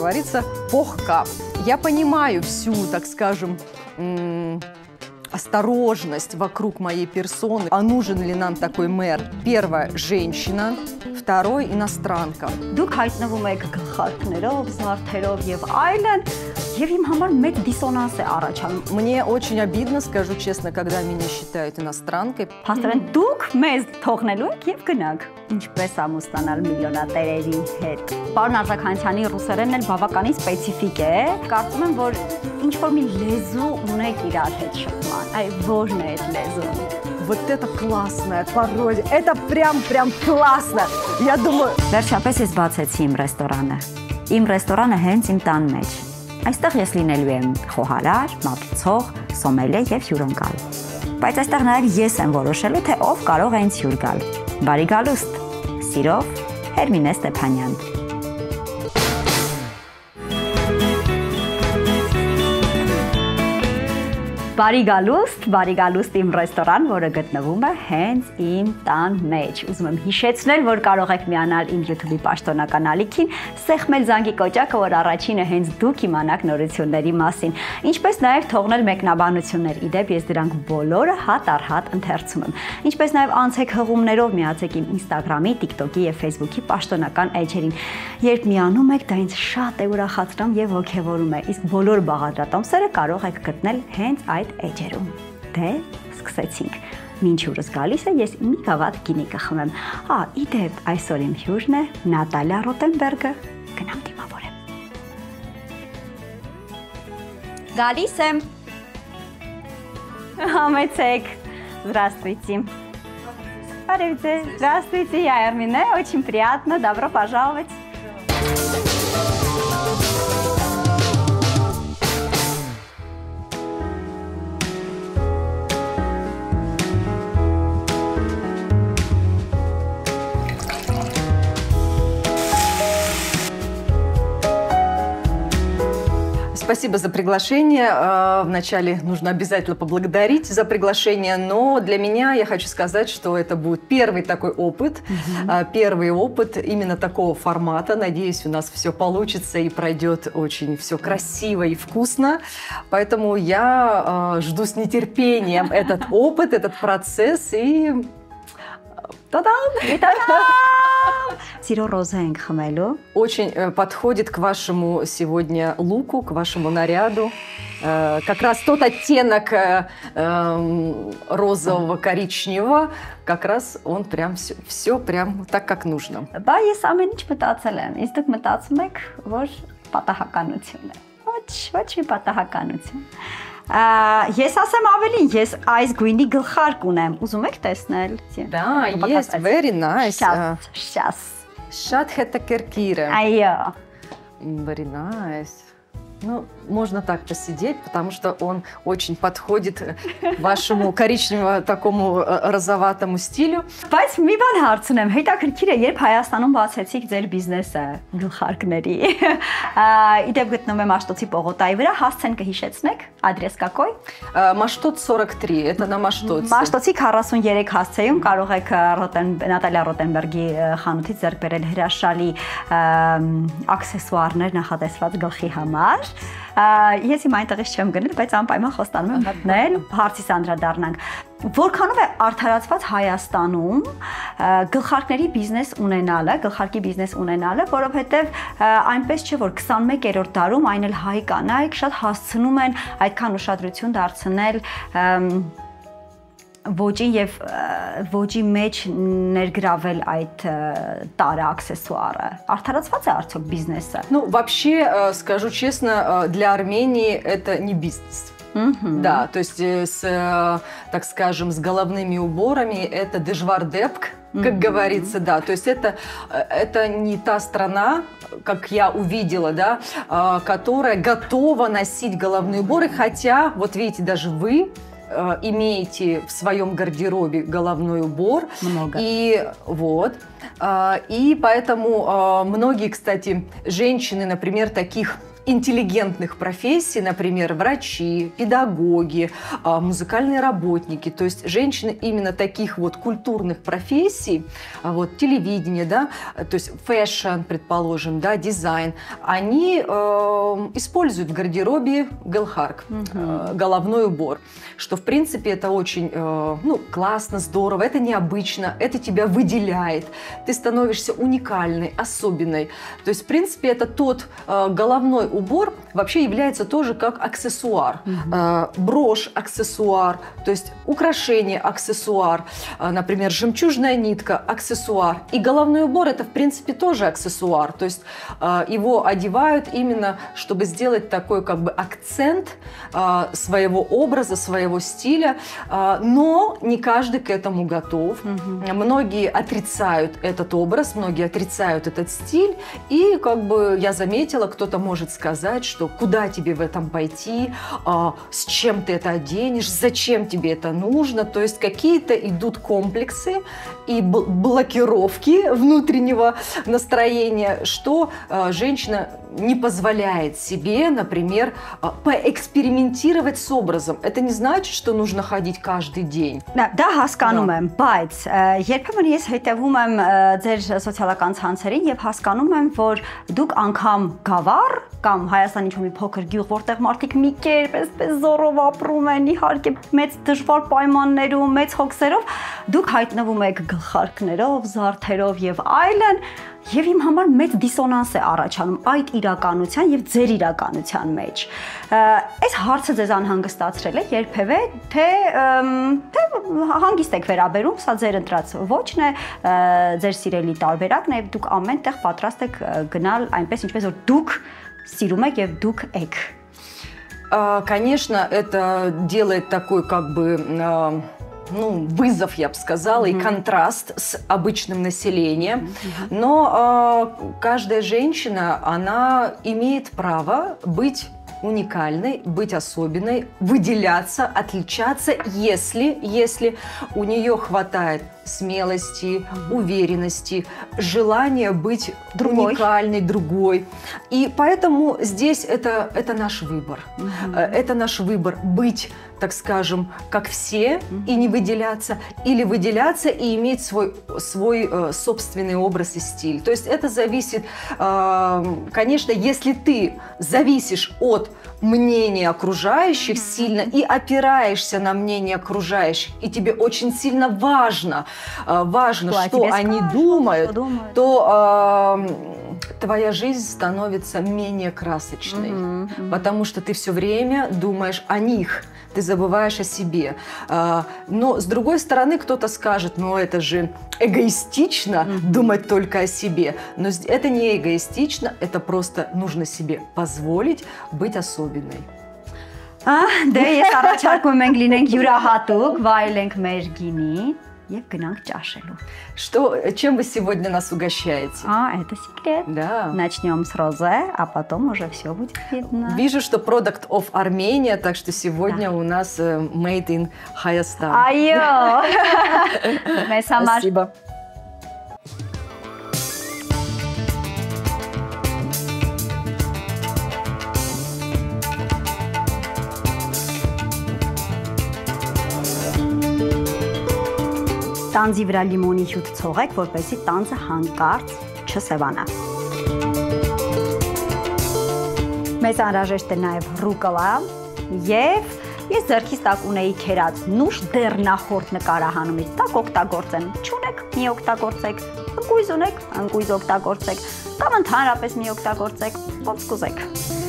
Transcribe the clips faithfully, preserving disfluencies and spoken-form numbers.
говорится, похка. Я понимаю всю, так скажем, осторожность вокруг моей персоны. А нужен ли нам такой мэр? Первое – женщина, второй – иностранка. Դուք հայտնվում եք գլխարկներով, զարդերով եւ այլն, եւ իմ համար մեծ դիսոնանս է առաջանում։ Мне очень обидно, скажу честно, когда меня считают иностранкой. Փաստորեն դուք մեզ թողնելու եք եւ գնաք։ Ինչպես ամուսնանալ միլիոնատերերի հետ։ Պարոն Արզականյանի ռուսերենն էլ բավականին սպეციფიկ է։ Կարծում եմ, որ ինչ որ մի լեզու ունեք իրար հետ շփման։ Այ ո՞րն է այդ լեզուն։ Вот это классная пародия. Это прям-прям классно. Я думаю... Վերջապես ես բացեցի իմ ռեստորանը։ Իմ ռեստորանը հենց իմ տան մեջ։ Այստեղ ես լինելու եմ խոհարար, մատուցող, սոմելիե եւ հյուրընկալ։ Բայց այստեղ նաեւ ես եմ որոշելու, թե ով կարող է ինձ հյուր գալ։ Բարի գալուստ։ Սիրով, Հերմինե Ստեփանյան։ Բարի գալուստ, բարի գալուստ իմ ռեստորան, որը գտնվում է հենց իմ տան մեջ։ Ուզում եմ հիշեցնել, որ կարող եք միանալ իմ YouTube-ի պաշտոնական ալիքին, սեղմել զանգի կոճակը, որ առաջինը հենց դուք իմանաք նորությունների մասին, ինչպես նաև թողնել մեկնաբանություններ։ Իդեպ ես դրանք բոլորը հատ առ հատ ընթերցում եմ։ Ինչպես նաև անցեք հղումներով միացեք իմ Instagram-ի, TikTok-ի եւ Facebook-ի պաշտոնական էջերին։ Երբ միանում եք, դա ինձ շատ է ուրախացնում եւ ոգևորում է։ Իսկ բոլոր բաղադրատոմսերը կարող եք գտնել հենց այդ էջերում։ Դե, սկսեցինք։ Մինչ հյուրս գալիս է, ես մի գավաթ գինի կխմեմ։ Ա, իդեպ, այսօր իմ հյուրն է Նատալիա Ռոտենբերգը։ Գնամ դիմավորեմ։ Գալիս եմ։ Համեցեք։ Здравствуйте. Здравствуйте, я Эрмине. Очень приятно. Добро пожаловать. Спасибо за приглашение. Вначале нужно обязательно поблагодарить за приглашение, но для меня я хочу сказать, что это будет первый такой опыт, mm-hmm. первый опыт именно такого формата. Надеюсь, у нас все получится и пройдет очень все красиво и вкусно. Поэтому я жду с нетерпением этот опыт, этот процесс и... Та-дам! Сиро розенг хамело. Очень подходит к вашему сегодня луку, к вашему наряду. Как раз тот оттенок розового, коричневого, как раз он прям все, все прям так, как нужно. Բա ես ամեն ինչ մտածել եմ։ Իսկ դուք մտածում եք, որ պատահականություն է։ Ոչ, ոչ մի պատահականություն։ Ես ասեմ ավելին, ես այս գույնի գլխարկ ունեմ։ Ուզում եք տեսնել։ Да, есть, very nice. Сейчас, сейчас. Шатхета керкира. Айо. Very nice. Ну, можно так посидеть, потому что он очень подходит вашему коричневому такому розоватому стилю. Բայց մի բան հարցնեմ, հետաքրքիր է, երբ Հայաստանում բացեցիք ձեր բիզնեսը գլխարկների։ Իդեպ գտնվում եմ Մաշտոցի պողոտայի վրա, հասցեն կհիշեցնեք, ադրես какой? Մաշտոց сорок три, это на Մաշտոցի։ Մաշտոցի քառասուններեք հասցեում կարող եք Նատալիա Ռոտենբերգի խանութից ձեռք բերել հրաշալի աքսեսուարներ նախատեսված գլխի համար։ Ես իմ այնտեղից չեմ գնել, բայց անպայման խոստանում եմ մտնել, հարցիս անդրադառնանք։ Որքանով է արդարացված Հայաստանում գլխարկների բիզնես ունենալը, գլխարկի բիզնես ունենալը, որովհետև այնպես չէ, որ քսանմեկերորդ դարում այն էլ հայ կանայք շատ հասցնում են այդքան ուշադրություն դարձնել ոճին եւ ոճի մեջ ներգրավել այդ տարը աքսեսուարը։ Արդարացված է արդյոք բիզնեսը։ Ну, вообще, скажу честно, для Армении это не бизнес. Mm-hmm. Да, то есть с, так скажем, с головными уборами это дежвардепк, как mm-hmm. говорится, да. То есть это, это не та страна, как я увидела, да, которая готова носить головные уборы, хотя, вот видите, даже вы имеете в своем гардеробе головной убор. Много. И вот. И поэтому многие, кстати, женщины, например, таких интеллигентных профессий, например, врачи, педагоги, музыкальные работники, то есть женщины именно таких вот культурных профессий, вот телевидение, да, то есть фэшн, предположим, да, дизайн, они э, используют в гардеробе гэлхарк, mm-hmm. э, головной убор, что в принципе это очень э, ну, классно, здорово, это необычно, это тебя выделяет, ты становишься уникальной, особенной, то есть в принципе это тот э, головной убор вообще является тоже как аксессуар. Mm-hmm. Брошь – аксессуар, то есть украшение – аксессуар, например, жемчужная нитка – аксессуар. И головной убор – это, в принципе, тоже аксессуар. То есть его одевают именно, чтобы сделать такой как бы акцент своего образа, своего стиля. Но не каждый к этому готов. Mm-hmm. Многие отрицают этот образ, многие отрицают этот стиль. И как бы я заметила, кто-то может сказать, что куда тебе в этом пойти, а, с чем ты это оденешь, зачем тебе это нужно. То есть какие-то идут комплексы и блокировки внутреннего настроения, что а, женщина не позволяет себе, например, а, поэкспериментировать с образом. Это не значит, что нужно ходить каждый день. Да, հասկանում եմ, բայց երբեմն ես հետևում եմ ձեր սոցիալական ցանցերին եւ հասկանում եմ, որ դուք անգամ գավառ կամ Հայաստանի ինչ-որ մի փոքր գյուղ, որտեղ մարդիկ մի կերպ էսպես զորով ապրում են, իհարկե մեծ դժվար պայմաններում, մեծ հոգսերով, դուք հայտնվում եք գլխարկներով, զարդերով եւ այլն, եւ իմ համար մեծ դիսոնանս է առաջանում այդ իրականության եւ ձեր իրականության մեջ։ Այս հարցը ձեզ անհանգստացրել է երբևէ, թե թե հանգիստ եք վերաբերում, սա ձեր ընտրած ոչն է, ձեր սիրելի տարբերակն է եւ դուք ամեն տեղ պատրաստ եք գնալ այնպես ինչպես որ դուք սիրում եք եւ դուք եք։ Конечно, это делает такой как бы ну, вызов, я бы сказала, mm-hmm. и контраст с обычным населением. Mm-hmm. Но э, каждая женщина, она имеет право быть уникальной, быть особенной, выделяться, отличаться, если, если у нее хватает смелости, mm-hmm. уверенности, желания быть другой. уникальной, другой. И поэтому здесь это, это наш выбор. Mm-hmm. Это наш выбор быть, так скажем, как все, mm-hmm. и не выделяться, или выделяться и иметь свой, свой э, собственный образ и стиль. То есть это зависит, э, конечно, если ты зависишь от мнения окружающих mm-hmm. сильно и опираешься на мнение окружающих, и тебе очень сильно важно, э, важно, что, что они скажут, думают, что думают, то э, твоя жизнь становится менее красочной, mm-hmm. Mm-hmm. потому что ты все время думаешь о них. Ты забываешь о себе. Но, с другой стороны, кто-то скажет, ну, это же эгоистично mm-hmm. думать только о себе. Но это не эгоистично, это просто нужно себе позволить быть особенной. Դե ես առաջարկում ենք լինենք յուրահատուկ, վայելենք մեր գինին եւ գնանք ճաշելու. Что, чем вы сегодня нас угощаете? А, это секрет. Да. Начнем с розе, а потом уже все будет видно. Вижу, что product of Armenia, так что сегодня да. у нас made in Hayastan. Айо! Спасибо. Տանձի վրա լիմոնի հյութ ցողեք, որպեսզի տանձը հանկարծ չսևանա։ Մեզ անհրաժեշտ է նաև ռուկոլա եւ ես ձեռքից տակ ունեի քերած նուշ դեռ նախորդ նկարահանումից տակ օգտագործեմ։ Չունեք, մի օգտագործեք, ընկույզ ունեք, ընկույզ օգտագործեք, կամ ընդհանրապես մի օգտագործեք, ոնց կուզեք։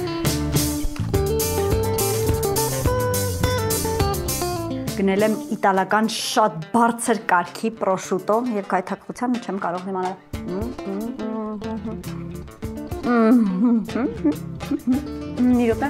Գնել եմ իտալական շատ բարձր կարգի պրոշուտո եւ գայթակղության մեջ չեմ կարող իմանալ։ Մի րոպե։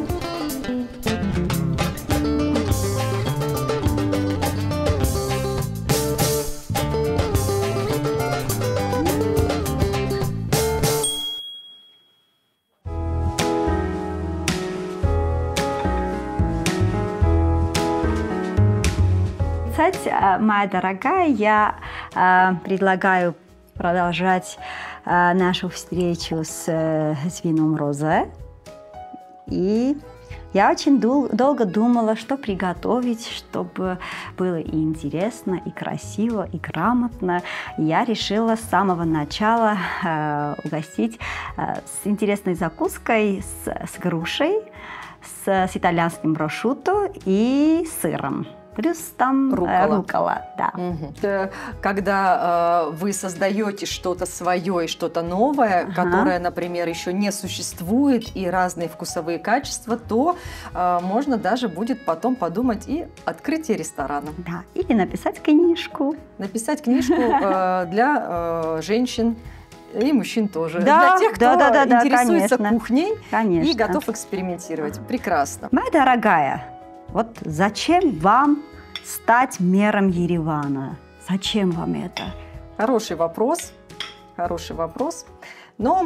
Моя дорогая, я э, предлагаю продолжать э, нашу встречу с, с вином розе. И я очень дол- долго думала, что приготовить, чтобы было и интересно, и красиво, и грамотно. Я решила с самого начала э, угостить э, с интересной закуской, с, с грушей, с, с итальянским прошутто и сыром. Плюс там рукола, рукола да. Угу. Когда э, вы создаете что-то свое и что-то новое, ага. которое, например, еще не существует, и разные вкусовые качества, то э, можно даже будет потом подумать и открытие ресторана. Да, или написать книжку. Написать книжку э, для э, женщин. И мужчин тоже. Да, для тех, кто да, да, да, интересуется конечно. кухней конечно. и готов экспериментировать. Прекрасно. Моя дорогая, вот зачем вам стать мэром Еревана? Зачем вам это? Хороший вопрос. Хороший вопрос. Но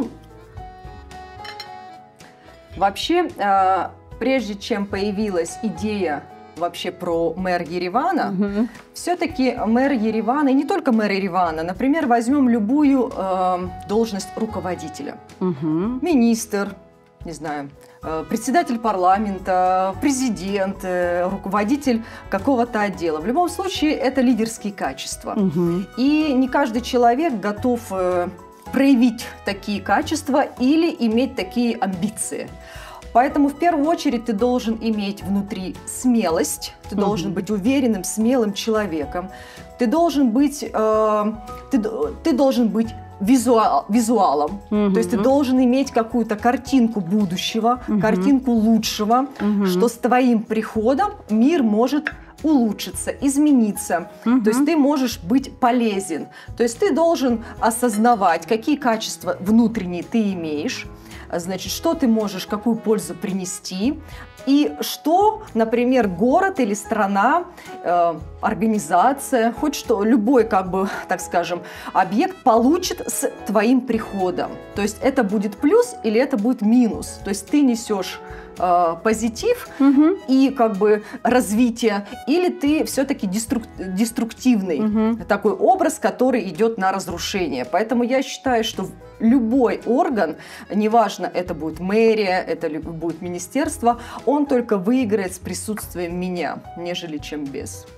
вообще, э, прежде чем появилась идея вообще про мэр Еревана, угу. все-таки мэр Еревана, и не только мэр Еревана, например, возьмем любую э, должность руководителя. Угу. Министр, не знаю, председатель парламента, президент, руководитель какого-то отдела. В любом случае, это лидерские качества. Угу. И не каждый человек готов проявить такие качества или иметь такие амбиции. Поэтому в первую очередь ты должен иметь внутри смелость, ты угу. должен быть уверенным, смелым человеком, ты должен быть, э, ты, ты должен быть Визуал, визуалом, mm-hmm. то есть ты должен иметь какую-то картинку будущего, mm-hmm. картинку лучшего, mm-hmm. что с твоим приходом мир может улучшиться, измениться, mm-hmm. то есть ты можешь быть полезен, то есть ты должен осознавать, какие качества внутренние ты имеешь, значит, что ты можешь, какую пользу принести, и что, например, город или страна, э, организация, хоть что, любой, как бы, так скажем, объект получит с твоим приходом. То есть это будет плюс или это будет минус. То есть ты несешь э, позитив угу. и как бы развитие, или ты все-таки деструк, деструктивный угу. такой образ, который идет на разрушение. Поэтому я считаю, что любой орган, неважно, это будет мэрия, это будет министерство, он только выиграет с присутствием меня, нежели чем без.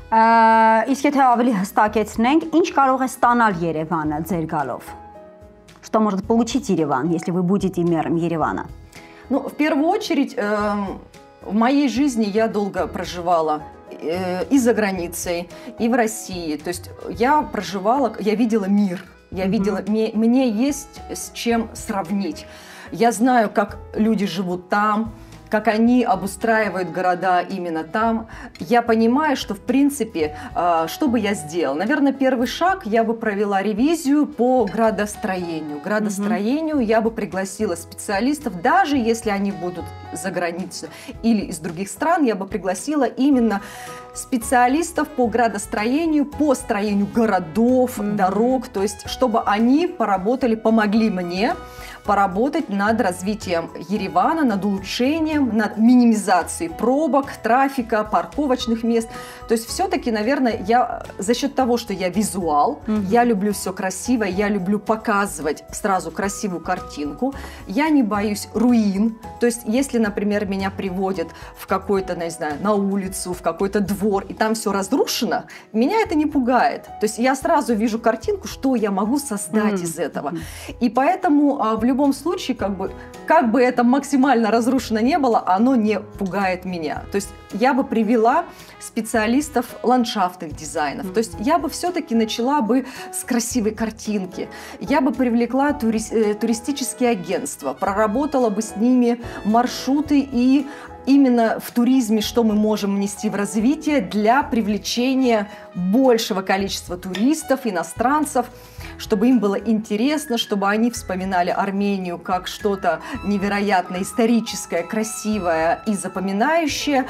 Իսկ եթե ավելի հստակեցնենք, ինչ կարող է ստանալ Երևանը ձեր գալով? Что может получить Ереван, если вы будете мэром Еревана? Ну, в первую очередь, э, в моей жизни я долго проживала э, и за границей, и в России. То есть я проживала, я видела мир. Я видела, mm-hmm. мне, мне есть с чем сравнить. Я знаю, как люди живут там, как они обустраивают города именно там. Я понимаю, что, в принципе, что бы я сделала? Наверное, первый шаг, я бы провела ревизию по градостроению. Градостроению mm-hmm. я бы пригласила специалистов, даже если они будут за границей или из других стран, я бы пригласила именно специалистов по градостроению, по строению городов, mm-hmm. дорог, то есть чтобы они поработали, помогли мне поработать над развитием Еревана, над улучшением, над минимизацией пробок, трафика, парковочных мест. То есть все-таки, наверное, я за счет того, что я визуал, mm-hmm. я люблю все красиво, я люблю показывать сразу красивую картинку, я не боюсь руин. То есть если, например, меня приводят в какой-то, не знаю, на улицу, в какой-то двор, и там все разрушено, меня это не пугает. То есть я сразу вижу картинку, что я могу создать mm-hmm. из этого. И поэтому а, в любом В любом случае, как бы, как бы это максимально разрушено не было, оно не пугает меня. То есть я бы привела специалистов ландшафтных дизайнов. Mm-hmm. То есть я бы все-таки начала бы с красивой картинки. Я бы привлекла тури- э, туристические агентства, проработала бы с ними маршруты и именно в туризме, что мы можем внести в развитие для привлечения большего количества туристов, иностранцев, чтобы им было интересно, чтобы они вспоминали Армению как что-то невероятно историческое, красивое и запоминающее.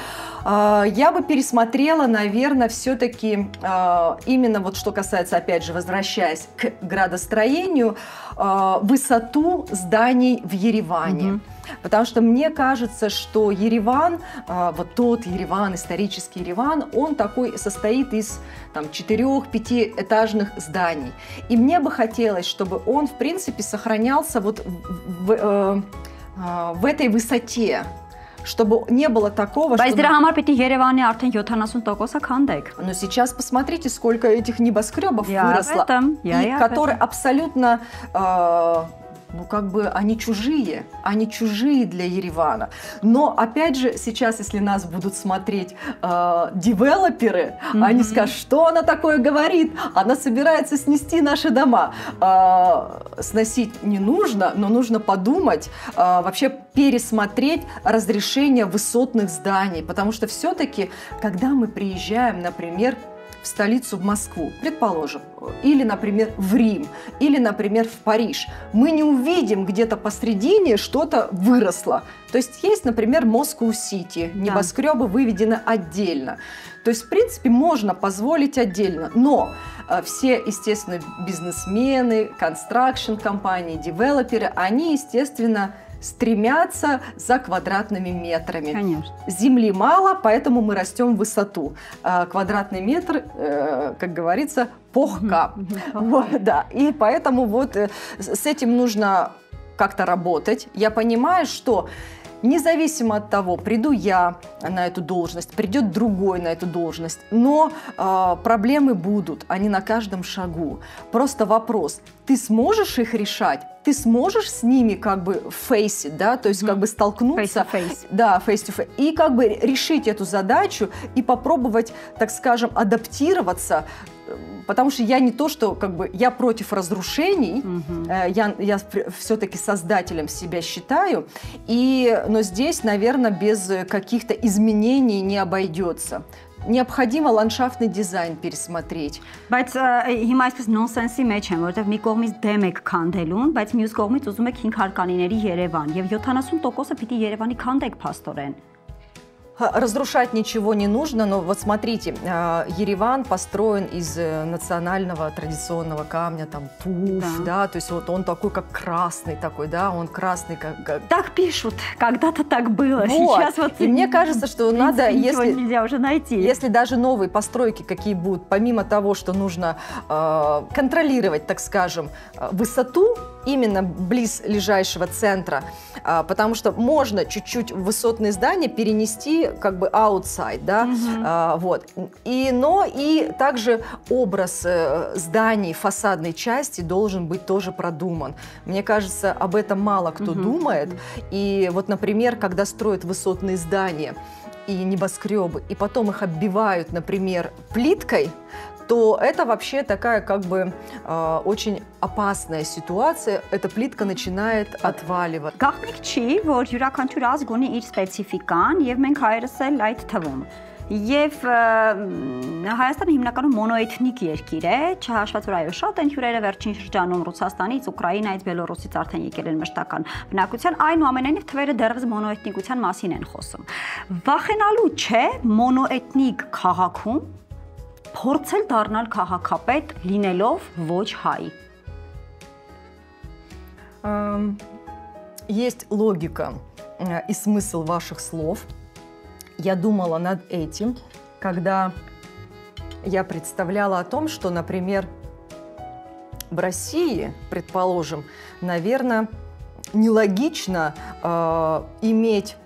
Я бы пересмотрела, наверное, все-таки именно вот что касается, опять же, возвращаясь к градостроению, высоту зданий в Ереване. Mm-hmm. Потому что мне кажется, что Ереван, вот тот Ереван, исторический Ереван, он такой состоит из там, четырех-пятиэтажных зданий. И мне бы хотелось, чтобы он, в принципе, сохранялся вот в, в, э, в этой высоте, чтобы не было такого, что... Но сейчас посмотрите, сколько этих небоскребов я выросло, я и которые абсолютно... Э, ну, как бы они чужие, они чужие для Еревана. Но, опять же, сейчас, если нас будут смотреть э, девелоперы, mm-hmm. они скажут, что она такое говорит? Она собирается снести наши дома. Э, сносить не нужно, но нужно подумать, э, вообще пересмотреть разрешение высотных зданий. Потому что все-таки, когда мы приезжаем, например, в столицу, в Москву, предположим, или, например, в Рим, или, например, в Париж, мы не увидим где-то посредине что-то выросло. То есть есть, например, Москва-Сити, небоскребы выведены отдельно. То есть, в принципе, можно позволить отдельно, но э, все, естественно, бизнесмены, констракшн-компании, девелоперы, они, естественно, стремятся за квадратными метрами. Конечно. Земли мало, поэтому мы растем в высоту. А квадратный метр, э, как говорится, похка. Вот, да. И поэтому вот э, с этим нужно как-то работать. Я понимаю, что независимо от того, приду я на эту должность, придет другой на эту должность, но э, проблемы будут, они на каждом шагу. Просто вопрос, ты сможешь их решать? Ты сможешь с ними как бы фейсить, да, то есть mm-hmm. как бы столкнуться, face to face. да, face to face, и как бы решить эту задачу и попробовать, так скажем, адаптироваться. Потому что я не то, что как бы я против разрушений, mm-hmm. я, я все-таки создателем себя считаю, и, но здесь, наверное, без каких-то изменений не обойдется. Необходимо ландшафтный дизайн пересмотреть. Բայց հիմա այսպես նոնսենսի մեջ եմ, որովհետև մի կողմից դեմ եք քանդելուն, բայց մյուս կողմից ուզում եք հինգ հարկանիների Երևան, եւ յոթանասուն տոկոսը պիտի Երևանի քանդեք փաստորեն։ Разрушать ничего не нужно, но вот смотрите, Ереван построен из национального традиционного камня, там, туф, да. да, то есть вот он такой, как красный такой, да, он красный, как... как... Так пишут, когда-то так было, вот. Сейчас вот... И мне кажется, что надо, если, нельзя уже найти. Если даже новые постройки какие будут, помимо того, что нужно э, контролировать, так скажем, высоту, именно близ ближайшего центра, э, потому что можно чуть-чуть высотные здания перенести как бы outside, да, mm-hmm. а, вот. И, но и также образ э, зданий, фасадной части должен быть тоже продуман. Мне кажется, об этом мало кто mm-hmm. думает. И вот, например, когда строят высотные здания и небоскребы, и потом их оббивают, например, плиткой, то это вообще такая как бы э, очень опасная ситуация. Эта плитка начинает отваливаться. Գաղտնիք չի, որ յուրաքանչյուր ազգ ունի իր սպეციფիկան, եւ մենք հայերս էլ այդ թվում։ Եվ Հայաստանը հիմնականում մոնոէթնիկ երկիր է, չհաշված որ այո շատ են հյուրերը վերջին շրջանում Ռուսաստանից, Ուկրաինայից, Բելոռուսից արդեն եկել են մշտական բնակության, այնուամենայնիվ թվերը դեռևս մոնոէթնիկության մասին են խոսում։ Վախենալու չէ մոնոէթնիկ քաղաքում փորձել դառնալ քաղաքապետ լինելով ոչ հայ։ Есть логика и смысл ваших слов. Я думала над этим, когда я представляла о том, что, например, в России, предположим, наверное, нелогично э, иметь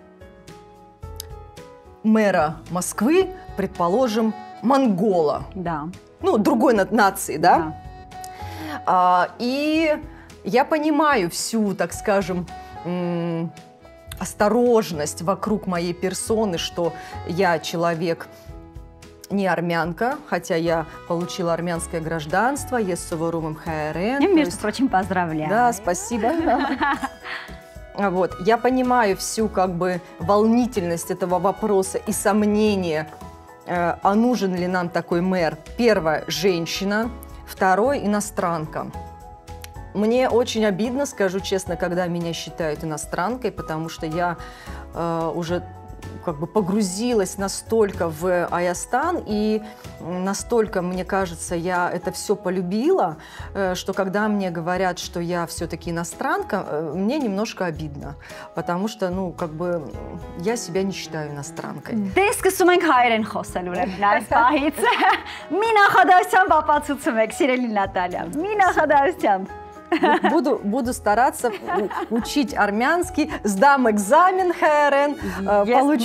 мэра Москвы, предположим, монгола. Да. Ну, другой нации, да? Да. А, и я понимаю всю, так скажем, м- осторожность вокруг моей персоны, что я человек не армянка, хотя я получила армянское гражданство, ессоварум МХРН. Я, между прочим, поздравляю. Да, спасибо. Вот, я понимаю всю как бы волнительность этого вопроса и сомнения, а нужен ли нам такой мэр. Первое, женщина, второй, иностранка. Мне очень обидно, скажу честно, когда меня считают иностранкой, потому что я э, уже как бы погрузилась настолько в Аястан, и настолько, мне кажется, я это все полюбила, э, что когда мне говорят, что я все-таки иностранка, э, мне немножко обидно, потому что, ну, как бы, я себя не считаю иностранкой. Դե սկսում ենք հայերեն խոսել ուրեմն այս պահից։ Մի նախադասությամբ ապացուցում եք, սիրելի Նատալիա, մի նախադասությամբ։ Буду, буду стараться учить армянский, сдам экзамен ХРН, получу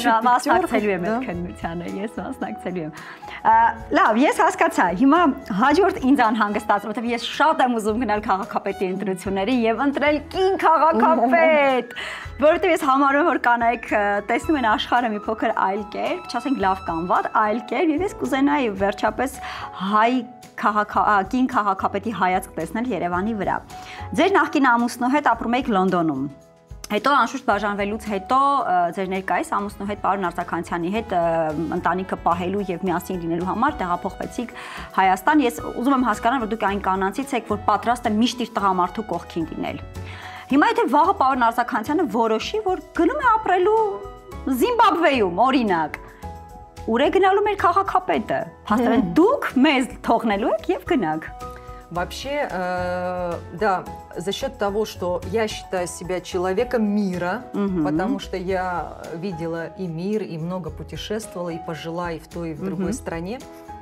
пятерку. Ես մասնակցելու եմ։ Լավ, ես հասկացա։ Հիմա հաջորդ ինձ անհանգստացրել, որովհետև ես շատ եմ ուզում գնալ քաղաքապետի ընտրությունների եւ ընտրել կին քաղաքապետ, որովհետև ես համարում եմ, որ կանայք տեսնում են աշխարհը մի փոքր այլ կերպ, չասենք լավ կամ վատ, այլ կերպ, եւ ես կուզենայի վերջապես հայ քաղաքակին քաղաքապետի հայացք տեսնել Երևանի վրա։ Ձեր նախկին ամուսնու հետ ապրում եք Լոնդոնում։ Հետո անշուշտ բաժանվելուց հետո ձեր ներկայիս ամուսնու հետ պարոն Արձականցյանի հետ ընտանիքը պահելու եւ միասին լինելու համար տեղափոխվեցիք Հայաստան։ Ես ուզում եմ հասկանալ, որ դուք այն կանանցից եք, որ պատրաստ է միշտ իր տղամարդու կողքին լինել։ Հիմա եթե վաղը պարոն Արձականցյանը որոշի, որ գնում է ապրելու Զիմբաբվեում, օրինակ, ուր է գնալու մեր քաղաքապետը։ Հաստատ դուք մեզ թողնելու եք եւ գնաք։ Вообще, э, да, за счет того, что я считаю себя человеком мира, угу. потому что я видела и мир, и много путешествовала, и пожила и в той, и в другой угу. стране.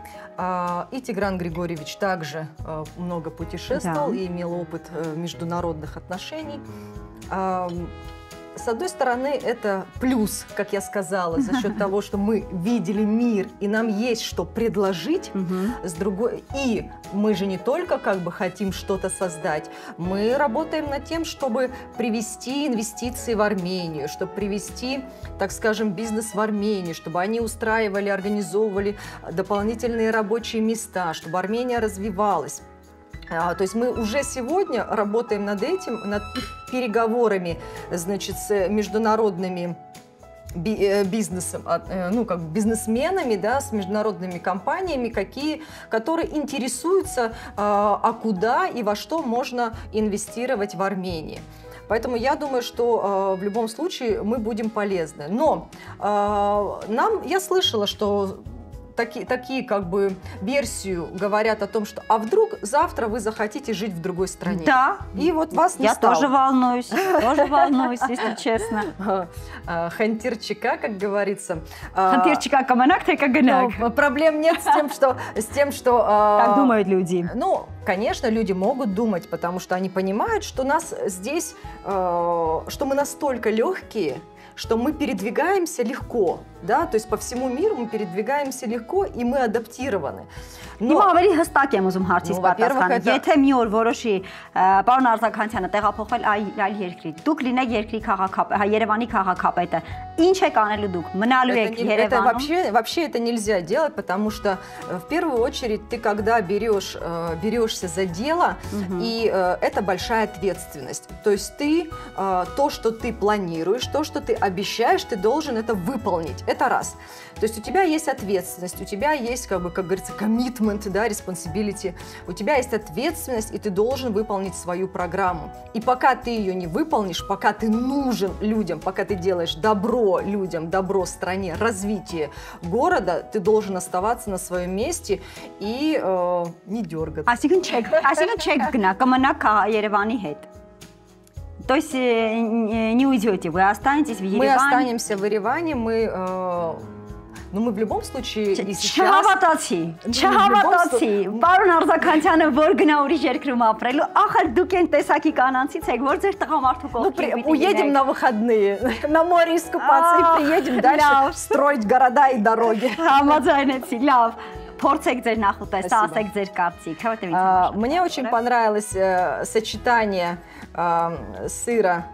А, и Тигран Григорьевич также а, много путешествовал да. и имел опыт а, международных отношений. А, С одной стороны, это плюс, как я сказала, за счет того, что мы видели мир, и нам есть что предложить. Uh-huh. С другой, и мы же не только как бы хотим что-то создать, мы работаем над тем, чтобы привести инвестиции в Армению, чтобы привести, так скажем, бизнес в Армению, чтобы они устраивали, организовывали дополнительные рабочие места, чтобы Армения развивалась. То есть мы уже сегодня работаем над этим, над переговорами, значит, с международными бизнесом, ну, как бизнесменами, да, с международными компаниями, какие, которые интересуются, а куда и во что можно инвестировать в Армении. Поэтому я думаю, что э, в любом случае мы будем полезны. Но э, нам, я слышала, что Такие, такие как бы версию говорят о том, что а вдруг завтра вы захотите жить в другой стране. Да. И вот вас не Я стало. тоже волнуюсь, тоже волнуюсь, если честно. Хантирчика, как говорится. Хантирчика каманак, ты как гнак. Проблем нет с тем, что... С тем, что как думают люди. Ну, конечно, люди могут думать, потому что они понимают, что нас здесь, что мы настолько легкие, что мы передвигаемся легко, да, то есть по всему миру мы передвигаемся легко и мы адаптированы. Но, ավելի հստակ եմ ուզում հարցից պատասխանել։ Եթե մի օր որոշի պարոն Արձականցյանը տեղափոխվել այլ երկրի, դուք լինեք երկրի քաղաքապետը, Երևանի քաղաքապետը, ինչ եք անելու դուք, մնալու եք Երևանում։ Вообще, вообще это нельзя делать, потому что в первую очередь ты когда берешь, берешься за дело, угу. и это большая ответственность. То есть ты, то, что ты планируешь, то, что ты обещаешь, ты должен это выполнить. Это раз. То есть у тебя есть ответственность, у тебя есть, как бы, как говорится, commitment, да, responsibility, у тебя есть ответственность, и ты должен выполнить свою программу. И пока ты ее не выполнишь, пока ты нужен людям, пока ты делаешь добро людям, добро стране, развитие города, ты должен оставаться на своем месте и э, не дергаться. Այսինքն չեք, այսինքն չեք գնա, կմնաք Երևանի հետ. То есть не уйдете, вы останетесь в Ереване? Мы останемся в Ереване, мы... Э, Но мы в любом случае и сейчас... Չհավատացի, չհավատացի, պարոն Արձականցյանը, որ գնա ուրիշ երկրում ապրելու, ախր դուք են տեսակի կանանցից եք, որ ձեր տղամարդու կողքին պիտի Уедем на выходные, на море искупаться и приедем дальше строить города и дороги. Համաձայնեցի, лав. Փորձեք ձեր նախուտեսը, ասեք ձեր կարծիքը, որտեղ ինձ Мне очень понравилось сочетание сыра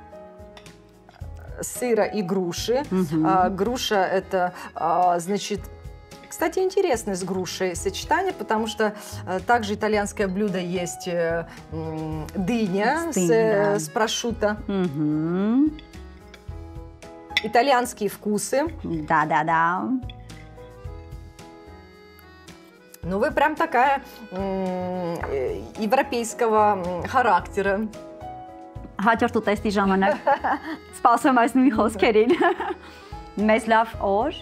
сыра и груши. Uh-huh. А, груша это, а, значит, кстати, интересное с грушей сочетание, потому что а, также итальянское блюдо есть а, дыня с, да. с прошутто. Uh-huh. Итальянские вкусы. Да-да-да. Ну вы прям такая европейского характера. Հաջորդ ուտեստի ժամանակ սպասում այս նույն խոսքերին։ Մեզ լավ օր։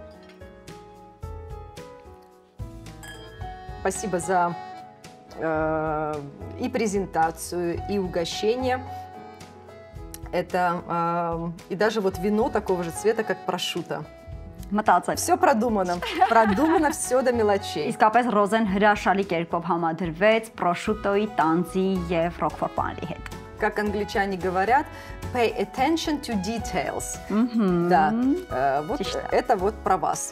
Спасибо за э, и презентацию, и угощение. Это э, и даже вот вино такого же цвета, как прошутто. Մտածել։ Все продумано. Продумано все до мелочей. Իսկապես Ռոզեն հրաշալի կերպով համադրվեց պրոշուտոյի, տանձի եւ ռոկֆոր պանրի հետ։ Как англичане говорят, pay attention to details. Mm-hmm. Да, э, вот это вот про вас.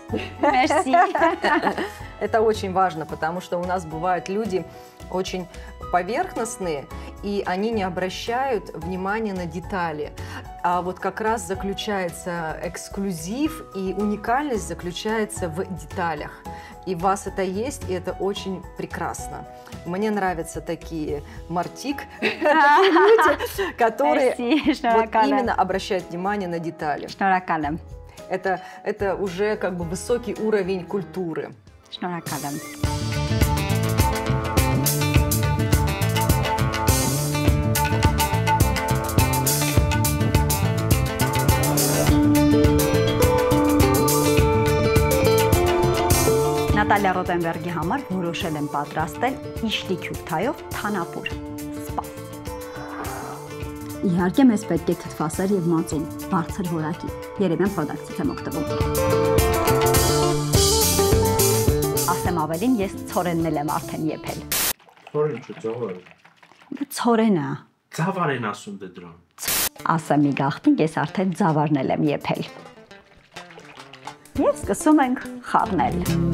Это очень важно, потому что у нас бывают люди очень поверхностные, и они не обращают внимания на детали. А вот как раз заключается эксклюзив, и уникальность заключается в деталях. И у вас это есть, и это очень прекрасно. Мне нравятся такие мартик, такие люди, которые вот именно обращают внимание на детали. Это, это уже как бы высокий уровень культуры. Նատալիա Ռոզենբերգի համար որոշել եմ պատրաստել իշխլի քյուրթայով թանապուր, սպաս։ Իհարկե մեզ պետք է թթվասեր եւ մածուն, բարձր որակի։ Երևան պրոդակտից եմ օգտվում։ Ասեմ ավելին, ես ցորենն եմ արդեն եփել։ Ցորեն չէ, ծավալ։ Ցորենա։ Ծավալ են ասում դե դրան։ Ասեմ մի գաղտնիք, ես արդեն ծավարն եմ եփել։ Եվ սկսում ենք խառնել։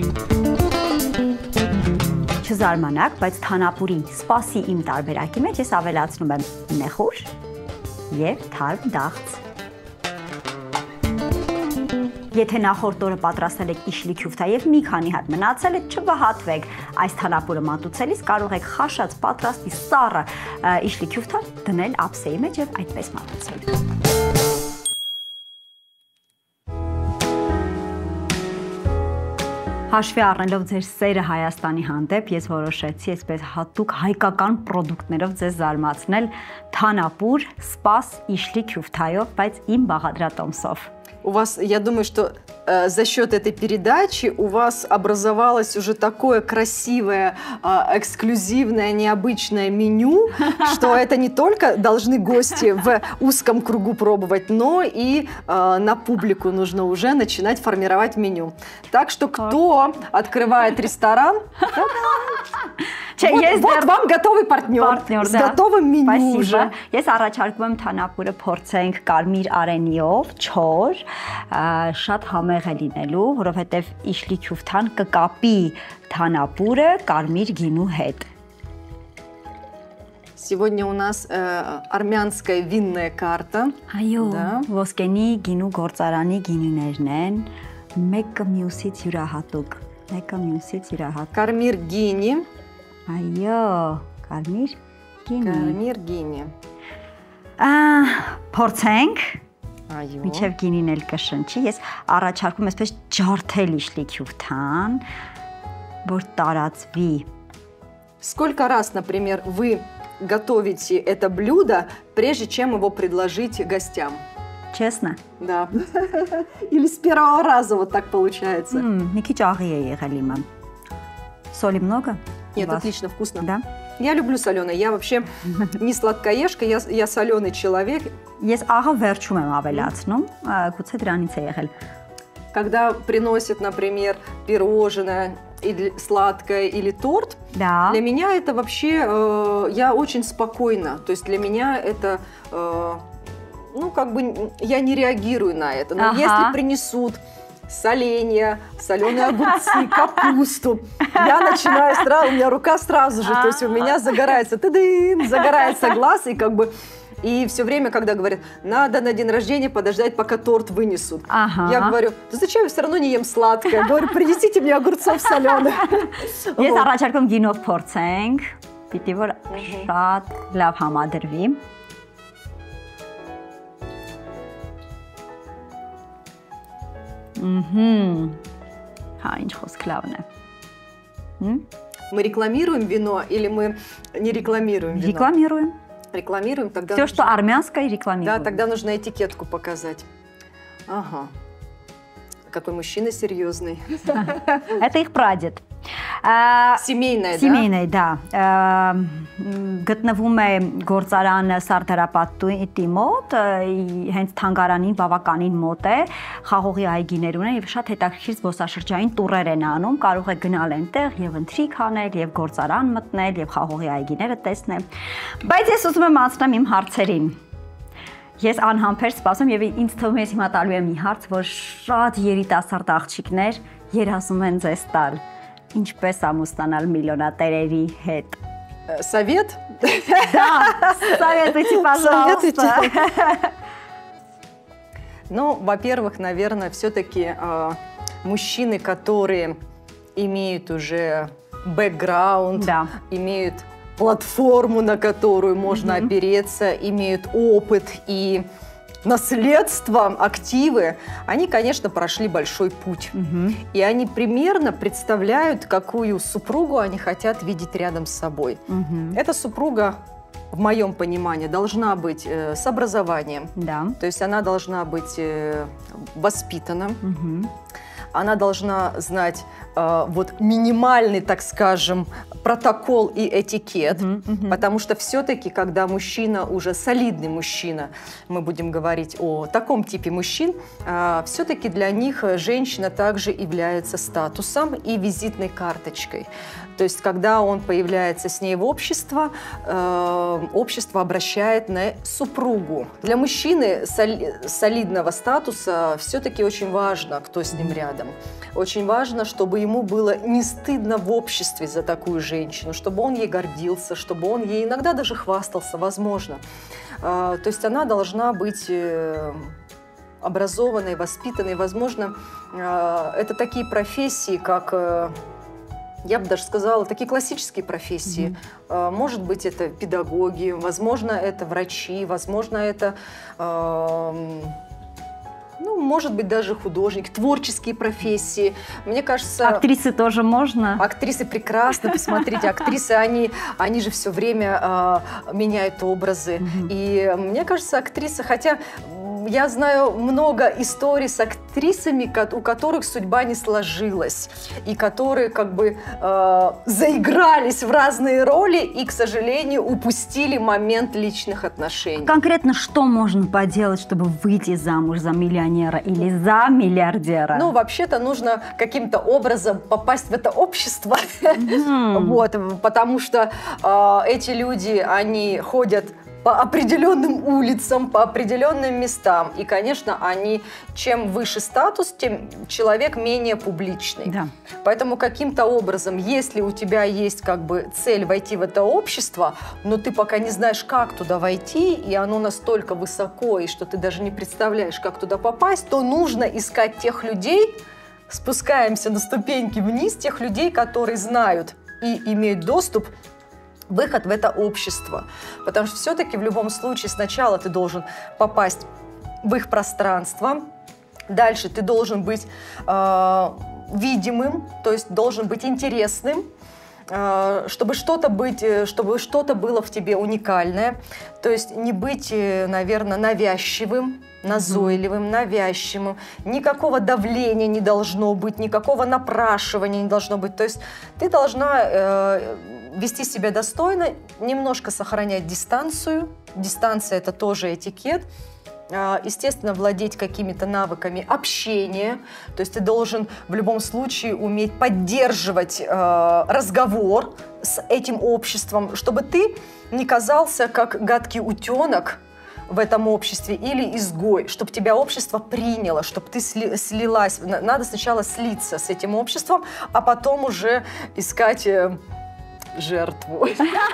Չզարմանաք, բայց թանապուրի սպասի իմ տարբերակի մեջ ես ավելացնում եմ նեխուր և թարմ դաղց։ Եթե նախորդ օրը պատրաստել եք իշխլի քյուրթա և մի քանի հատ մնացել է, չվհատվեք, այս թանապուրը մատուցելիս կարող եք խաշած պատրաստի սառը իշխլի քյուրթա դնել ափսեի մեջ և այդպես մատուցել։ Հաշվի առնելով ձեր սերը Հայաստանի հանդեպ, ես որոշեցի այսպես հատուկ հայկական պրոդուկտներով ձեզ զարմացնել թանապուր, սպաս, իշխլի քյուրթայով, բայց իմ բաղադրատոմսով։ У вас, я думаю, что э, за счет этой передачи у вас образовалось уже такое красивое, э, эксклюзивное, необычное меню, что это не только должны гости в узком кругу пробовать, но и э, на публику нужно уже начинать формировать меню. Так что кто открывает ресторан, вот, вот вам готовый партнер, партнер с да. готовым меню Спасибо. Уже. Ես առաջարկում եմ թանապուրը փորձենք կարմիր արենիով, չոր, շատ համեղ է լինելու, որովհետև իշխլի քյուրթան կկապի թանապուրը կարմիր գինու հետ։ Сегодня у нас э, армянская винная карта. Այո, ոսկենի գինու գործարանի գինիներն են, մեկը մյուսից յուրահատուկ, մեկը մյուսից յուրահատուկ։ Կարմիր գինի։ Այո, կարմիր գինի։ Կարմիր գինի։ Ա, փորձենք։ Այո։ Միջև գինին էլ կշնչի, ես առաջարկում այսպես ջարդել իշխլի քյուրթան, որ տարածվի։ Сколько раз, например, вы готовите это блюдо, прежде чем его предложить гостям? Честно? Да. Или с первого раза вот так получается? Մի քիչ աղի է եղել իմը։ Соли много? Нет, отлично, вкусно. Да? Я люблю соленое. Я вообще не сладкоежка, я, я соленый человек. Ես աղը վերջում եմ ավելացնում, գուցե դրանից է եղել։ Когда приносят, например, пирожное, или сладкое, или торт, да. Для меня это вообще, э, я очень спокойна. То есть для меня это, э, ну, как бы, я не реагирую на это. Но ага. если принесут соленья, соленые огурцы, капусту, я начинаю сразу, у меня рука сразу же, то есть у меня загорается, ты-дын, загорается глаз, и как бы... И все время, когда говорят, надо на день рождения подождать, пока торт вынесут. Ага. Я говорю, да зачем, я все равно не ем сладкое. Я говорю, принесите мне огурцов соленых. Ես առաջարկում գինով փորձենք, պիտի որ շատ լավ համադրվի։ Ահա։ Հա, ինչ խոսք լավն է։ Мы рекламируем вино или мы не рекламируем вино? Рекламируем. Рекламируем, тогда... Все, нужно... что армянское, рекламируем. Да, тогда нужно этикетку показать. Ага. Какой мужчина серьезный. Это их прадед. Семейная, Семейная, да։ Գտնվում է գործարանը Սարդարապատի մոտ, հենց թանգարանին բավականին մոտ է, խաղողի այգիներ ունեն եւ շատ հետաքրքիր զբոսաշրջային տուրեր են անում, կարող եք գնալ այնտեղ եւ ընթրիք անել եւ գործարան մտնել եւ խաղողի այգիները տեսնել։ Բայց ես ուզում եմ անցնեմ իմ հարցերին։ Ես անհամբեր սպասում եւ ինձ թվում է հիմա տալու եմ մի հարց, որ շատ երիտասարդ աղջիկներ երազում են ձեզ տալ։ Ինչպես ամուսնանալ միլիոնատերերի հետ։ Совет? Да, советуйте, пожалуйста. Ну, во-первых, наверное, все-таки э, мужчины, которые имеют уже бэкграунд, да. имеют платформу, на которую можно mm-hmm. опереться, имеют опыт и наследство, активы, они, конечно, прошли большой путь. Mm-hmm. И они примерно представляют, какую супругу они хотят видеть рядом с собой. Mm-hmm. Эта супруга, в моем понимании, должна быть э, с образованием. Да. То есть она должна быть э, воспитана. Mm-hmm. Она должна знать э, вот минимальный, так скажем, протокол и этикет, mm-hmm, mm-hmm. потому что все-таки, когда мужчина уже солидный мужчина, мы будем говорить о таком типе мужчин, э, все-таки для них женщина также является статусом и визитной карточкой. То есть, когда он появляется с ней в обществе, э, общество обращает на супругу. Для мужчины соли, солидного статуса все-таки очень важно, кто с ним рядом. Очень важно, чтобы ему было не стыдно в обществе за такую женщину, чтобы он ей гордился, чтобы он ей иногда даже хвастался, возможно. Э, то есть, она должна быть э, образованной, воспитанной. Возможно, э, это такие профессии, как... Э, Я бы даже сказала, такие классические профессии. Mm-hmm. Может быть, это педагоги, возможно, это врачи, возможно, это, ну, может быть, даже художники, творческие профессии. Мне кажется... Актрисы тоже можно? Актрисы прекрасно, посмотрите, актрисы, они, они же все время э, меняют образы. Mm-hmm. И мне кажется, актрисы, хотя... Я знаю много историй с актрисами, у которых судьба не сложилась, и которые как бы э, заигрались в разные роли и, к сожалению, упустили момент личных отношений. Конкретно что можно поделать, чтобы выйти замуж за миллионера или за миллиардера? Ну, вообще-то нужно каким-то образом попасть в это общество, mm-hmm. вот, потому что э, эти люди, они ходят по определенным улицам, по определенным местам. И, конечно, они, чем выше статус, тем человек менее публичный. Да. Поэтому каким-то образом, если у тебя есть как бы цель войти в это общество, но ты пока не знаешь, как туда войти, и оно настолько высоко, и что ты даже не представляешь, как туда попасть, то нужно искать тех людей, спускаемся на ступеньки вниз, тех людей, которые знают и имеют доступ выход в это общество. Потому что все-таки в любом случае сначала ты должен попасть в их пространство, дальше ты должен быть э, видимым, то есть должен быть интересным, э, чтобы что-то быть, чтобы что-то было в тебе уникальное, то есть не быть, наверное, навязчивым, назойливым, навязчивым, никакого давления не должно быть, никакого напрашивания не должно быть. То есть ты должна э, вести себя достойно, немножко сохранять дистанцию. Дистанция – это тоже этикет. Э, естественно, владеть какими-то навыками общения. То есть ты должен в любом случае уметь поддерживать э, разговор с этим обществом, чтобы ты не казался как гадкий утенок в этом обществе или изгой, чтобы тебя общество приняло, чтобы ты сли, слилась. Надо сначала слиться с этим обществом, а потом уже искать э, жертву.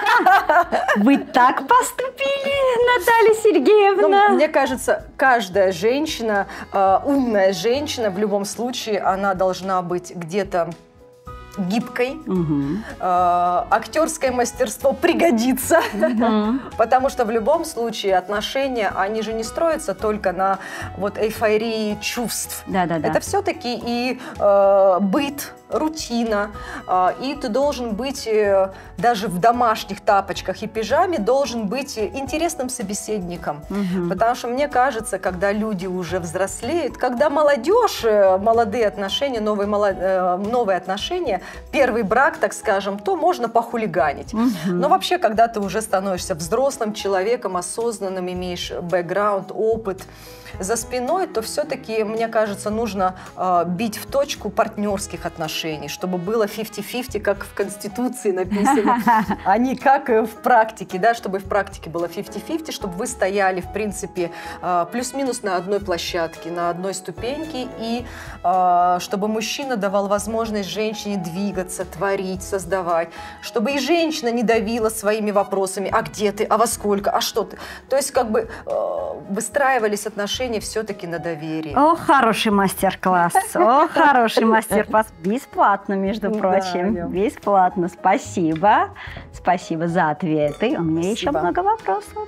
Вы так поступили, Наталья Сергеевна? Ну, мне кажется, каждая женщина, э, умная женщина, в любом случае, она должна быть где-то гибкой, угу. э, актерское мастерство пригодится, угу. потому что в любом случае отношения, они же не строятся только на вот эйфории чувств. Да, да, да. Это все-таки и э, быт, рутина, и ты должен быть даже в домашних тапочках и пижаме, должен быть интересным собеседником. Угу. Потому что мне кажется, когда люди уже взрослеют, когда молодежь, молодые отношения, новые, новые отношения, первый брак, так скажем, то можно похулиганить. Угу. Но вообще, когда ты уже становишься взрослым человеком, осознанным, имеешь бэкграунд, опыт за спиной, то все-таки, мне кажется, нужно э, бить в точку партнерских отношений, чтобы было пятьдесят-пятьдесят, как в Конституции написано, а не как в практике, да, чтобы в практике было пятьдесят-пятьдесят, чтобы вы стояли, в принципе, э, плюс-минус на одной площадке, на одной ступеньке, и э, чтобы мужчина давал возможность женщине двигаться, творить, создавать, чтобы и женщина не давила своими вопросами, а где ты, а во сколько, а что ты. То есть как бы э, выстраивались отношения все-таки на доверии. О, хороший мастер-класс, о, хороший мастер-класс, бесплатно, между прочим, да, бесплатно. Спасибо, спасибо за ответы. У меня еще много вопросов.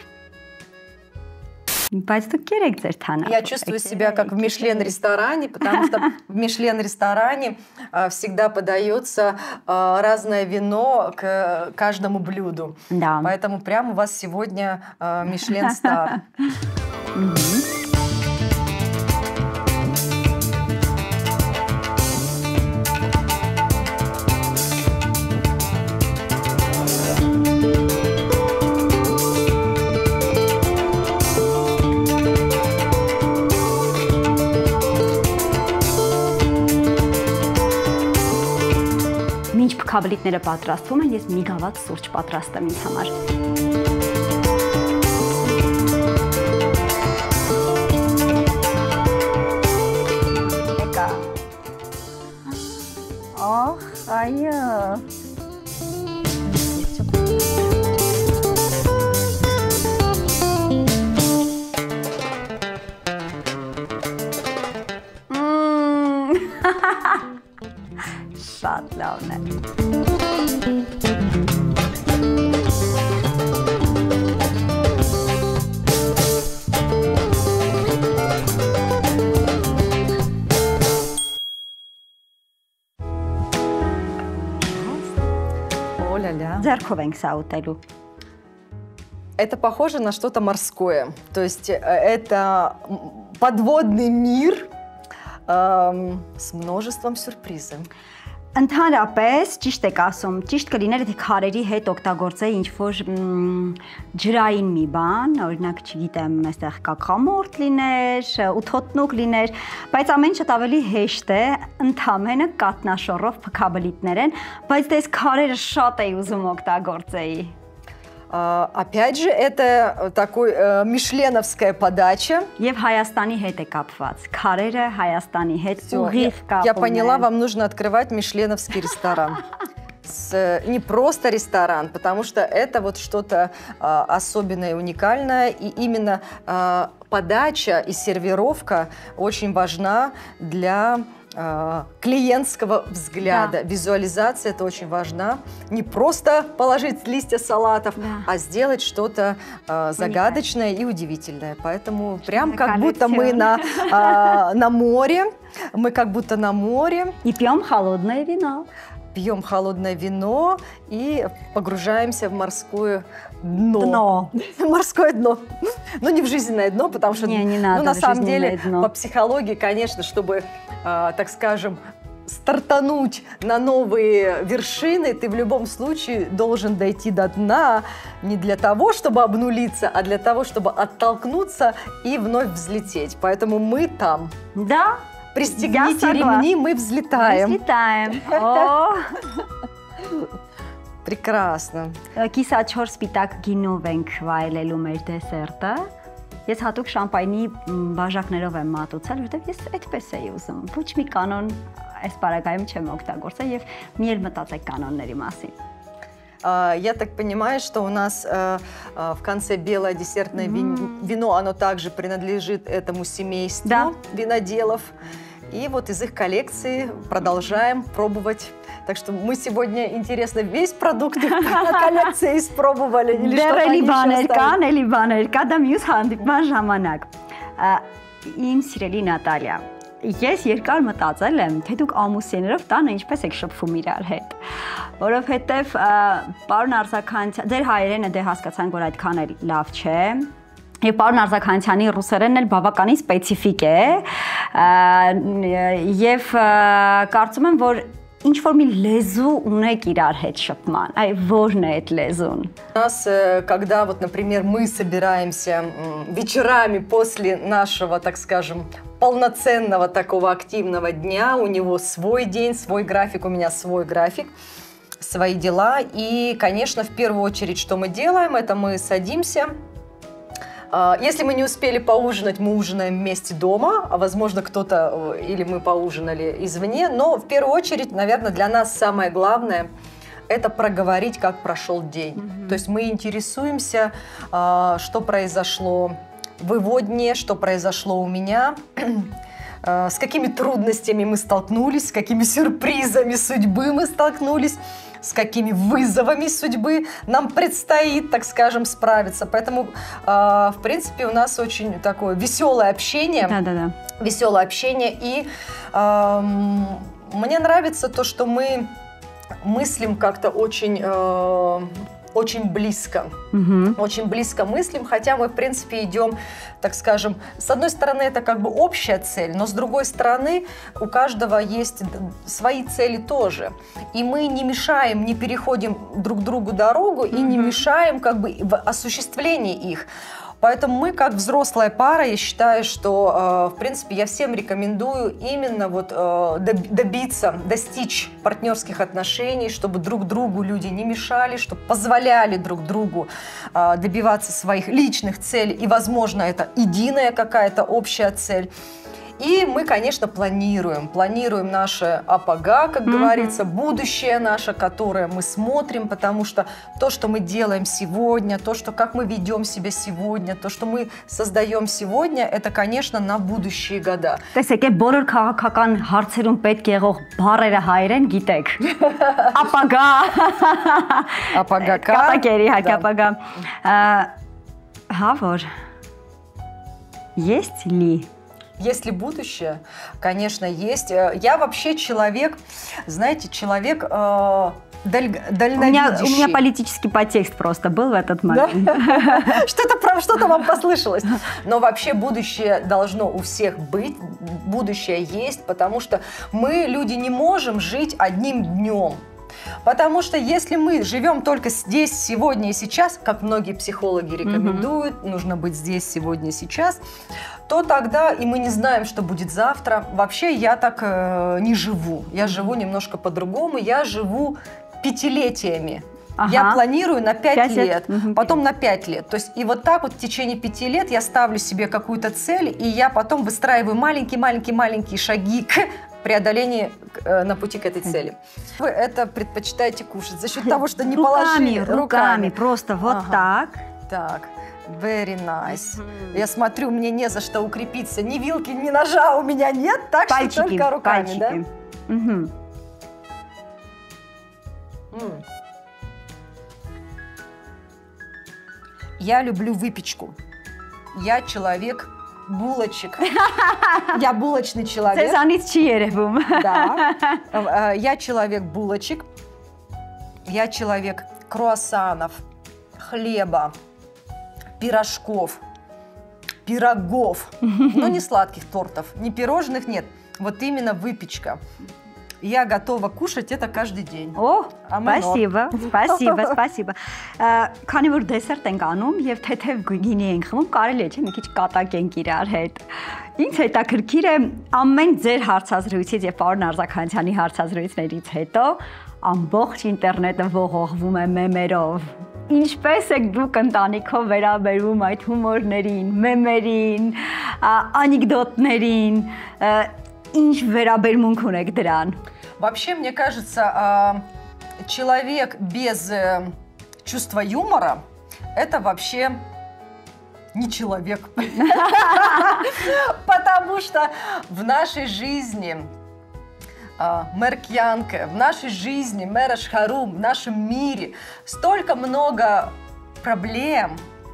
Я чувствую себя как в Мишлен-ресторане, потому что в Мишлен-ресторане всегда подается разное вино к каждому блюду. Да. Поэтому прямо у вас сегодня Мишлен-стар. Մինչ փքաբլիթները պատրաստվում են, ես մի գավաթ սուրճ պատրաստեմ ինձ համար։ Եկա։ Ախ, այո։ Շատ լավն է։ Ձեռքով ենք սա ուտելու։ Это похоже на что-то морское. То есть это подводный мир э, с множеством сюрпризов. Ընդհանրապես, ճիշտ եք ասում, ճիշտ կլիներ թե քարերի հետ օգտագործեի ինչ-որ ջրային մի բան, օրինակ, չգիտեմ, այստեղ կա կամորտ լիներ, ութոտնուկ լիներ, բայց ամեն շատ ավելի հեշտ է, ընդամենը կատնաշոռով փքաբլիթներ են, բայց դες քարերը շատ էի ուզում օգտագործեի։ Опять же, это такой э, мишленовская подача. Եվ Հայաստանի հետ է կապված, քարերը Հայաստանի հետ ուղիղ կապում են։ Я поняла, вам нужно открывать мишленовский ресторан. С, не просто ресторан, потому что это вот что-то э, особенное, уникальное, и именно э, подача и сервировка очень важна для клиентского взгляда. Да. Визуализация это очень важна. Не просто положить листья салатов, да, а сделать что-то э, загадочное и удивительное. Поэтому прям как будто мы на, э, на море. Мы как будто на море. И пьем холодное вино. Пьем холодное вино и погружаемся в морское дно. Дно. Морское дно. Но не в жизненное дно, потому что не, не надо, ну, на самом деле дно. По психологии, конечно, чтобы, э, так скажем, стартануть на новые вершины, ты в любом случае должен дойти до дна не для того, чтобы обнулиться, а для того, чтобы оттолкнуться и вновь взлететь. Поэтому мы там. Да. Пристегните ремни, мы взлетаем. Мы взлетаем. О! Прекрасно. Կիսաչոր սպիտակ գինով ենք վայելելու մեր դեսերտը։ Ես հատուկ շամպայնի բաժակներով եմ մատուցել, որտեղ ես այդպես էի ուզում։ Ոչ մի կանոն այս պարագայում չեմ օգտագործել եւ մի էլ մտածեք կանոնների մասին։ Я так понимаю, что у нас э, э, в конце белое десертное mm-hmm. вино, оно также принадлежит этому семейству, да, виноделов. И вот из их коллекции продолжаем пробовать. Так что мы сегодня, интересно, весь продукт коллекции испробовали или что-то еще оставили? Իմ սիրելի Նատալիա, ես երկար մտածել եմ, թե դուք ամուսիններով տանը ինչպես եք շփվում իրար հետ, որովհետև պարոն Արզականցյան, ձեր հայերենը դե հասկացանք, որ այդքան էլ լավ չէ, եւ պարոն Արզականցյանի ռուսերենն էլ բավականին սպეციფიկ է, եւ կարծում եմ, որ ինչ որ մի лезу ունեք իրար հետ շփման, այ որն է այդ лезун? У нас, когда вот, например, мы собираемся вечерами после нашего, так скажем, полноценного такого активного дня, у него свой день, свой график, у меня свой график, свои дела. И, конечно, в первую очередь, что мы делаем, это мы садимся. Если мы не успели поужинать, мы ужинаем вместе дома, а возможно кто-то или мы поужинали извне, но в первую очередь, наверное, для нас самое главное – это проговорить, как прошел день. Mm-hmm. То есть мы интересуемся, что произошло в его дне, что произошло у меня, с какими трудностями мы столкнулись, с какими сюрпризами судьбы мы столкнулись, с какими вызовами судьбы нам предстоит, так скажем, справиться. Поэтому, э, в принципе, у нас очень такое веселое общение. Да, да, да. Веселое общение. И э, мне нравится то, что мы мыслим как-то очень... Э, очень близко, угу. очень близко мыслим, хотя мы, в принципе, идем, так скажем, с одной стороны, это как бы общая цель, но с другой стороны, у каждого есть свои цели тоже. И мы не мешаем, не переходим друг другу дорогу и угу. не мешаем как бы в осуществлении их. Поэтому мы, как взрослая пара, я считаю, что, э, в принципе, я всем рекомендую именно вот, э, добиться, достичь партнерских отношений, чтобы друг другу люди не мешали, чтобы позволяли друг другу э, добиваться своих личных целей. И, возможно, это единая какая-то общая цель. И мы, конечно, планируем, планируем наше апога, как mm-hmm. говорится, будущее наше, которое мы смотрим, потому что то, что мы делаем сегодня, то, что как мы ведем себя сегодня, то, что мы создаем сегодня, это, конечно, на будущие года. Տեսեք, է բոլոր քաղաքական հարցերում պետք եղող բառերը հայերեն գիտեք։ Ապագա։ Ապագա կա։ Կապակերի հակ ապագա։ Հա որ։ Есть ли? Есть ли будущее? Конечно, есть. Я вообще человек, знаете, человек э, даль, дальновидящий. У меня, у меня политический подтекст просто был в этот момент. Да? Что-то, что-то вам послышалось. Но вообще будущее должно у всех быть. Будущее есть, потому что мы, люди, не можем жить одним днем. Потому что если мы живем только здесь, сегодня и сейчас, как многие психологи рекомендуют, mm-hmm. нужно быть здесь, сегодня и сейчас, то тогда, и мы не знаем, что будет завтра. Вообще я так э, не живу. Я живу немножко по-другому. Я живу пятилетиями. Ага. Я планирую на пять, пять лет, лет, потом на пять лет. То есть и вот так вот в течение пяти лет я ставлю себе какую-то цель, и я потом выстраиваю маленькие-маленькие-маленькие шаги к преодолению э, на пути к этой цели. Вы это предпочитаете кушать за счет того, что не положили руками. Руками, просто вот ага. так. Так, very nice. Mm-hmm. Я смотрю, мне не за что укрепиться. Ни вилки, ни ножа у меня нет, так пальчики, что только руками, пальчики. Да? Mm-hmm. Mm. Я люблю выпечку. Я человек булочек. Я булочный человек. Да. Я человек булочек. Я человек круассанов, хлеба, пирожков, пирогов. Но не сладких тортов, не пирожных, нет. Вот именно выпечка. Я готова кушать это каждый день. О, спасибо, спасибо, спасибо. Քանի որ դեսերտ ենք անում եւ թեթև գինի ենք խմում, կարելի է չէ՞ մի քիչ կատակենք իրար հետ։ Ինձ հետաքրքիր է ամեն ձեր հարցազրույցից եւ պարոն Արզականցյանի հարցազրույցներից հետո ամբողջ ինտերնետը ողողվում է մեմերով։ Ինչպես եք դուք ընտանիքով վերաբերվում այդ հումորներին, մեմերին, անեկդոտներին, ինչ վերաբերմունք ունեք դրան։ Вообще, мне кажется, человек без чувства юмора – это вообще не человек. Потому что в нашей жизни мэр Кьянке, в нашей жизни мэр Ашхарум, в нашем мире столько много проблем,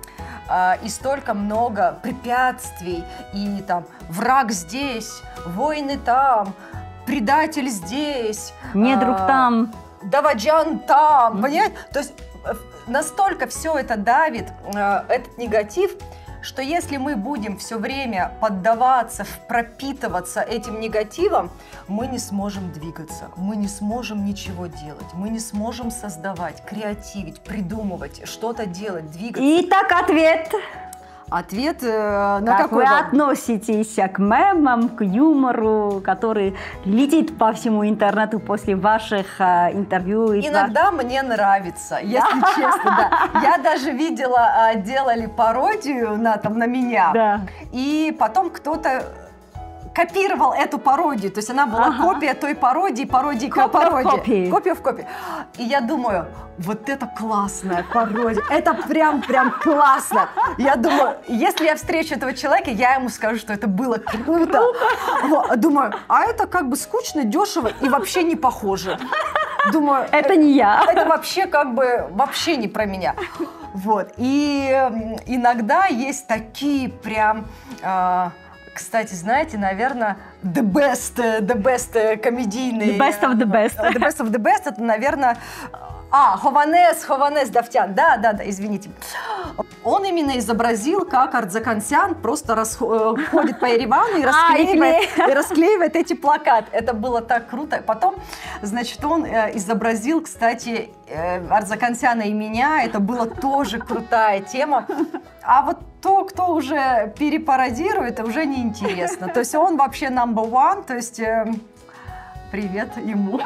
и столько много препятствий, и там враг здесь, войны там, предатель здесь, недруг там, даваджан там, mm-hmm. понимаете? То есть настолько все это давит, этот негатив, что если мы будем все время поддаваться, пропитываться этим негативом, мы не сможем двигаться, мы не сможем ничего делать, мы не сможем создавать, креативить, придумывать, что-то делать, двигаться. Итак, ответ. Ответ э, на как какой? Вы относитесь к мемам, к юмору, который летит по всему интернету после ваших э, интервью? Иногда ваш... мне нравится, если честно, да. Я даже видела, делали пародию на, там, на меня, да. И потом кто-то копировал эту пародию, то есть она была ага. копия той пародии, пародии к пародии. Копия в копии. И я думаю, вот это классная пародия, это прям, прям классно. Я думаю, если я встречу этого человека, я ему скажу, что это было круто. Вот, думаю, а это как бы скучно, дешево и вообще не похоже. Думаю, это не я. Это вообще как бы вообще не про меня. Вот. И иногда есть такие прям... Э, Кстати, знаете, наверное, the best, the best комедийный... The best of the best. The best of the best, это, наверное... А, Хованес, Хованес Давтян, да, да, да, извините. Он именно изобразил, как Ардзакансян просто расход, ходит по Еревану и расклеивает, а, и, и расклеивает эти плакаты. Это было так круто. Потом, значит, он э, изобразил, кстати, э, Ардзакансяна и меня. Это была тоже крутая тема. А вот то, кто уже перепародирует, уже неинтересно. То есть он вообще number one, то есть... Э, Привет ему.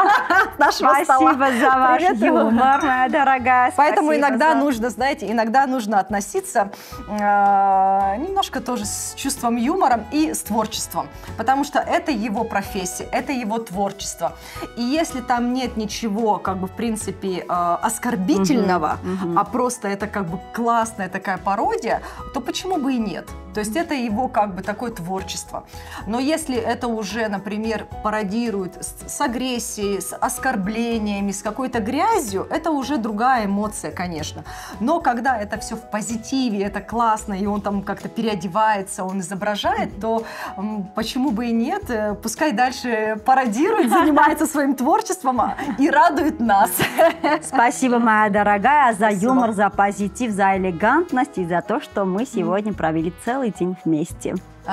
Спасибо за ваш юмор, моя дорогая. Поэтому иногда нужно, знаете, иногда нужно относиться э, немножко тоже с чувством юмора и с творчеством, потому что это его профессия, это его творчество. И если там нет ничего, как бы в принципе э, оскорбительного, uh-huh, uh-huh. а просто это как бы классная такая пародия, то почему бы и нет? То есть это его как бы такое творчество. Но если это уже, например, пародирует с, с агрессией, с оскорблениями, с какой-то грязью, это уже другая эмоция, конечно. Но когда это все в позитиве, это классно, и он там как-то переодевается, он изображает, то м, почему бы и нет? Пускай дальше пародирует, занимается своим творчеством и радует нас. Спасибо, моя дорогая, за юмор, за позитив, за элегантность и за то, что мы сегодня провели целый день вместе.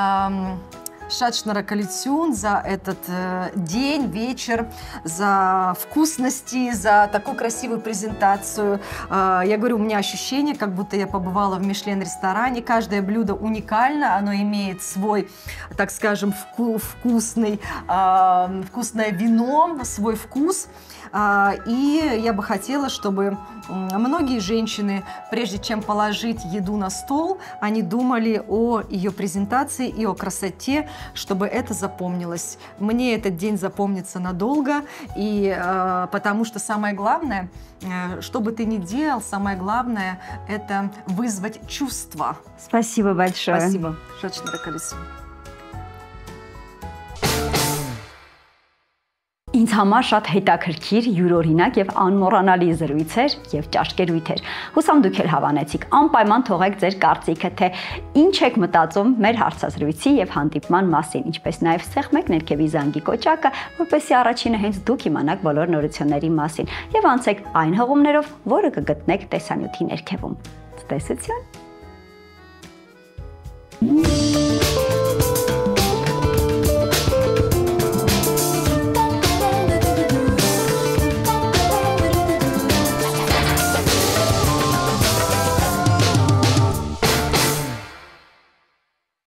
Шадшнара Калитсюн за этот э, день, вечер, за вкусности, за такую красивую презентацию. Э, я говорю, у меня ощущение, как будто я побывала в Мишлен-ресторане. Каждое блюдо уникально, оно имеет свой, так скажем, вку вкусный, э, вкусное вино, свой вкус. И я бы хотела, чтобы многие женщины, прежде чем положить еду на стол, они думали о ее презентации и о красоте, чтобы это запомнилось. Мне этот день запомнится надолго, и, потому что самое главное, что бы ты ни делал, самое главное – это вызвать чувства. Спасибо большое. Спасибо. Шадшнара Калитсюн. Ինձ համար շատ հետաքրքիր, յուրօրինակ եւ անմոռանալի զրույց էր եւ ճաշկերույթ էր։ Հուսամ դուք էլ հավանեցիք։ Անպայման թողեք ձեր կարծիքը, թե ինչ եք մտածում մեր հարցազրույցի եւ հանդիպման մասին, ինչպես նաեւ սեղմեք ներքևի զանգի կոճակը, որպեսզի առաջինը հենց դուք իմանաք բոլոր նորությունների մասին եւ անցեք այն հղումներով, որը կգտնեք տեսանյութի ներքևում։ Ցտեսություն։